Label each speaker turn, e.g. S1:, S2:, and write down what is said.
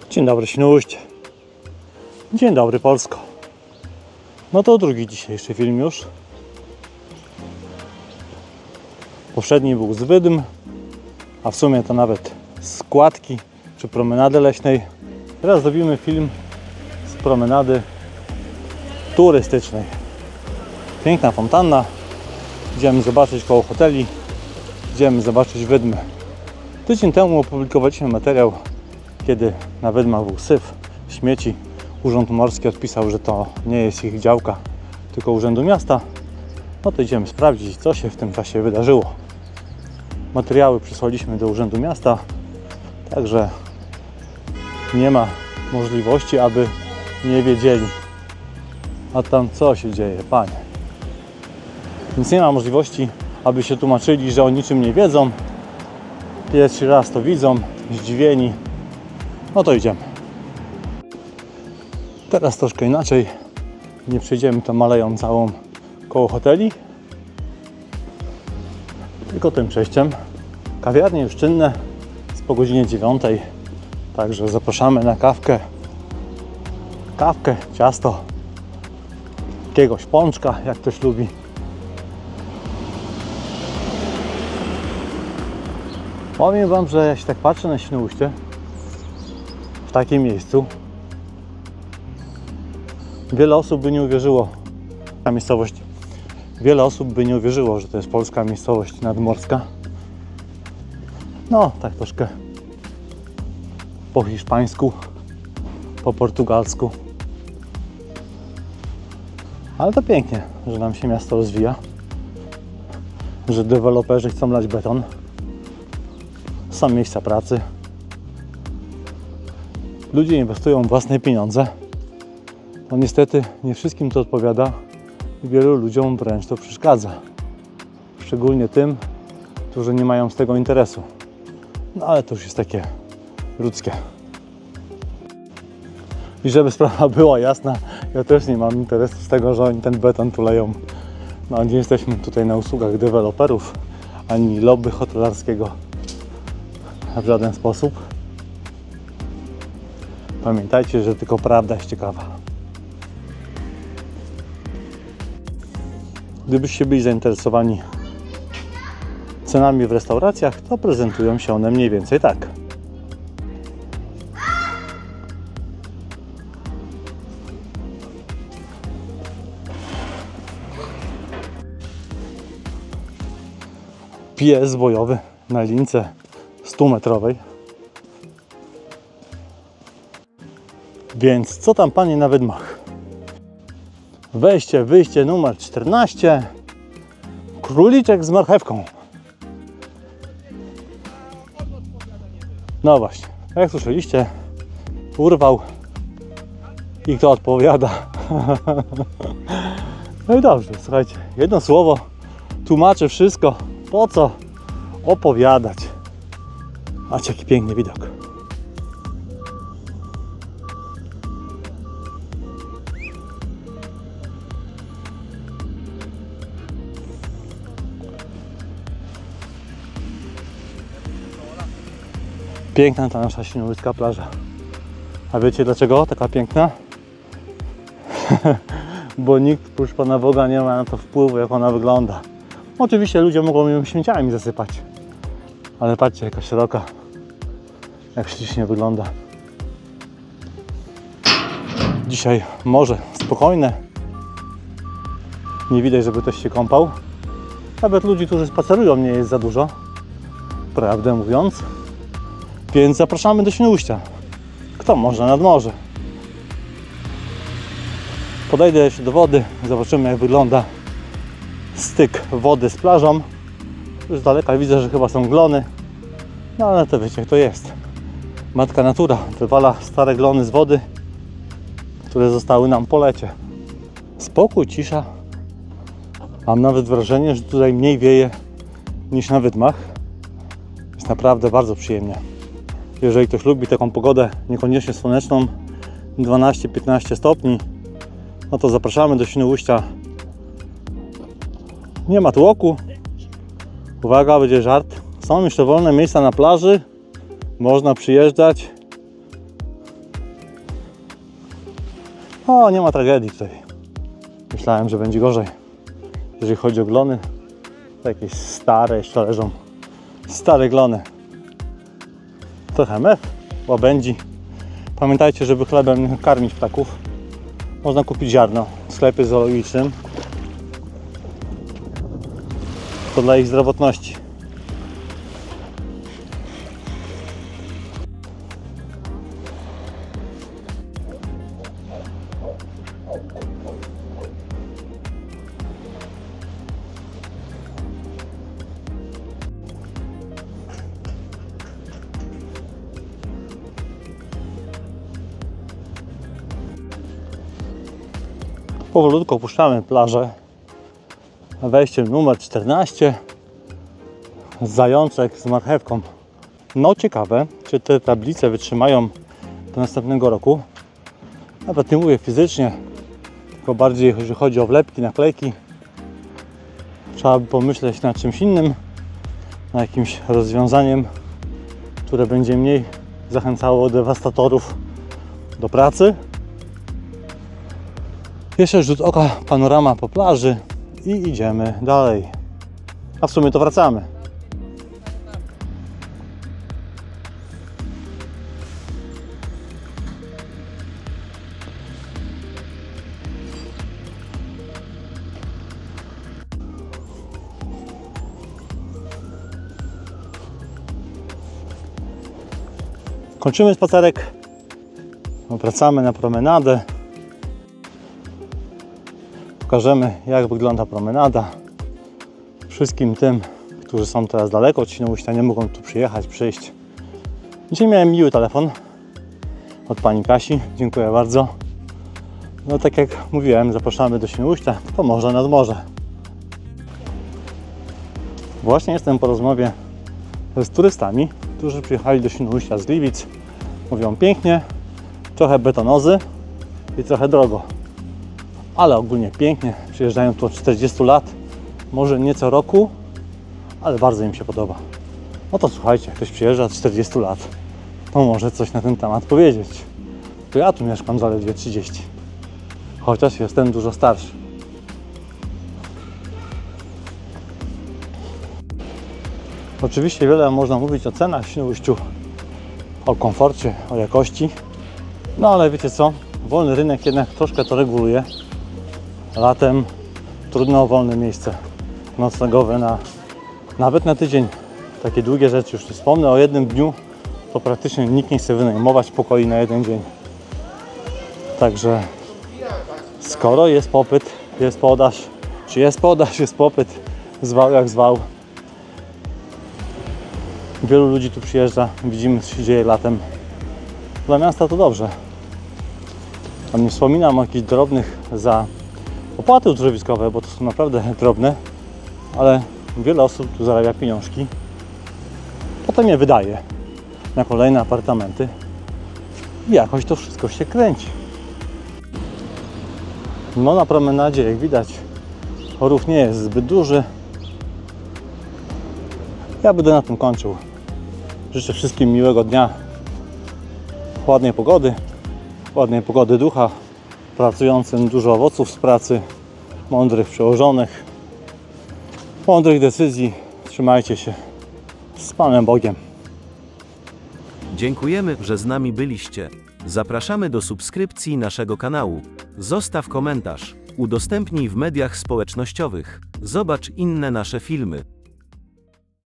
S1: Dzień dobry Świnoujście. Dzień dobry Polsko. No to drugi dzisiejszy film już. Poprzedni był z Wydm, a w sumie to nawet z Kładki czy promenady leśnej. Teraz zrobimy film z promenady turystycznej. Piękna fontanna. Idziemy zobaczyć koło hoteli. Idziemy zobaczyć Wydmy. Tydzień temu opublikowaliśmy materiał, kiedy na Wydmach był syf, śmieci. Urząd Morski odpisał, że to nie jest ich działka, tylko Urzędu Miasta. No to idziemy sprawdzić, co się w tym czasie wydarzyło. Materiały przysłaliśmy do Urzędu Miasta, także nie ma możliwości, aby nie wiedzieli. A tam co się dzieje, panie? Więc nie ma możliwości, aby się tłumaczyli, że o niczym nie wiedzą. Pierwszy raz to widzą, zdziwieni. No to idziemy. Teraz troszkę inaczej. Nie przejdziemy tą maleją całą koło hoteli, tylko tym przejściem. Kawiarnie już czynne, jest po godzinie 9. Także zapraszamy na kawkę. Kawkę, ciasto, jakiegoś pączka, jak ktoś lubi. Powiem wam, że jak się tak patrzę na Świnoujście, w takim miejscu, wiele osób by nie uwierzyło, ta miejscowość, wiele osób by nie uwierzyło, że to jest polska miejscowość nadmorska. No, tak troszkę po hiszpańsku, po portugalsku. Ale to pięknie, że nam się miasto rozwija, że deweloperzy chcą lać beton. Są miejsca pracy. Ludzie inwestują własne pieniądze. No niestety nie wszystkim to odpowiada i wielu ludziom wręcz to przeszkadza. Szczególnie tym, którzy nie mają z tego interesu. No ale to już jest takie ludzkie. I żeby sprawa była jasna, ja też nie mam interesu z tego, że oni ten beton tu leją. No nie jesteśmy tutaj na usługach deweloperów, ani lobby hotelarskiego w żaden sposób. Pamiętajcie, że tylko prawda jest ciekawa. Gdybyście byli zainteresowani cenami w restauracjach, to prezentują się one mniej więcej tak. Pies bojowy na lince 100-metrowej. Więc co tam panie na Wydmach? Wejście, wyjście numer 14. Króliczek z marchewką. No właśnie, jak słyszeliście, urwał i kto odpowiada. No i dobrze, słuchajcie, jedno słowo tłumaczy wszystko. Po co opowiadać? Patrzcie, jaki piękny widok. Piękna ta nasza świnoujska plaża. A wiecie dlaczego taka piękna? Bo nikt prócz Pana Boga nie ma na to wpływu, jak ona wygląda. Oczywiście ludzie mogą ją śmieciami zasypać. Ale patrzcie, jaka szeroka. Jak ślicznie wygląda. Dzisiaj morze spokojne. Nie widać, żeby ktoś się kąpał. Nawet ludzi, którzy spacerują, nie jest za dużo. Prawdę mówiąc. Więc zapraszamy do Świnoujścia. Kto może nad morze? Podejdę jeszcze do wody. Zobaczymy, jak wygląda styk wody z plażą. Już z daleka widzę, że chyba są glony. No ale to wiecie, jak to jest. Matka natura wywala stare glony z wody, które zostały nam po lecie. Spokój, cisza. Mam nawet wrażenie, że tutaj mniej wieje niż na Wydmach. Jest naprawdę bardzo przyjemnie. Jeżeli ktoś lubi taką pogodę, niekoniecznie słoneczną, 12-15 stopni, no to zapraszamy do Świnoujścia. Nie ma tłoku. Uwaga, będzie żart. Są jeszcze wolne miejsca na plaży. Można przyjeżdżać. O, nie ma tragedii tutaj. Myślałem, że będzie gorzej. Jeżeli chodzi o glony, to jakieś stare jeszcze leżą. Stare glony. Trochę mef, łabędzi. Pamiętajcie, żeby chlebem karmić ptaków, można kupić ziarno w sklepie zoologicznym. To dla ich zdrowotności. Powolutku opuszczamy plażę. Wejście numer 14. Zajączek z marchewką. No ciekawe, czy te tablice wytrzymają do następnego roku. Nawet nie mówię fizycznie, tylko bardziej, jeżeli chodzi o wlepki, naklejki. Trzeba by pomyśleć nad czymś innym, nad jakimś rozwiązaniem, które będzie mniej zachęcało dewastatorów do pracy. Jeszcze rzut oka, panorama po plaży i idziemy dalej. A w sumie to wracamy. Kończymy spacerek. Wracamy na promenadę. Pokażemy, jak wygląda promenada. Wszystkim tym, którzy są teraz daleko od Świnoujścia, nie mogą tu przyjechać, przyjść. Dzisiaj miałem miły telefon od pani Kasi. Dziękuję bardzo. No tak jak mówiłem, zapraszamy do Świnoujścia, to morze nad morze. Właśnie jestem po rozmowie z turystami, którzy przyjechali do Świnoujścia z Gliwic. Mówią pięknie, trochę betonozy i trochę drogo. Ale ogólnie pięknie, przyjeżdżają tu od 40 lat, może nie co roku, ale bardzo im się podoba. No to słuchajcie, jak ktoś przyjeżdża od 40 lat, to może coś na ten temat powiedzieć. To ja tu mieszkam zaledwie 30, chociaż jestem dużo starszy. Oczywiście wiele można mówić o cenach w Świnoujściu, o komforcie, o jakości, no ale wiecie co, wolny rynek jednak troszkę to reguluje. Latem trudno o wolne miejsce noclegowe nawet na tydzień. Takie długie rzeczy, już nie wspomnę o jednym dniu, to praktycznie nikt nie chce wynajmować pokoi na jeden dzień. Także skoro jest popyt, jest podaż, czy jest podaż, jest popyt, zwał jak zwał. Wielu ludzi tu przyjeżdża, widzimy co się dzieje latem. Dla miasta to dobrze. A nie wspominam o jakichś drobnych za opłaty uzdrowiskowe, bo to są naprawdę drobne, ale wiele osób tu zarabia pieniążki, potem je wydaje na kolejne apartamenty i jakoś to wszystko się kręci. No na promenadzie, jak widać, ruch nie jest zbyt duży. Ja będę na tym kończył. Życzę wszystkim miłego dnia, ładnej pogody ducha, pracującym dużo owoców z pracy, mądrych przełożonych, mądrych decyzji. Trzymajcie się. Z Panem Bogiem.
S2: Dziękujemy, że z nami byliście. Zapraszamy do subskrypcji naszego kanału. Zostaw komentarz. Udostępnij w mediach społecznościowych. Zobacz inne nasze filmy.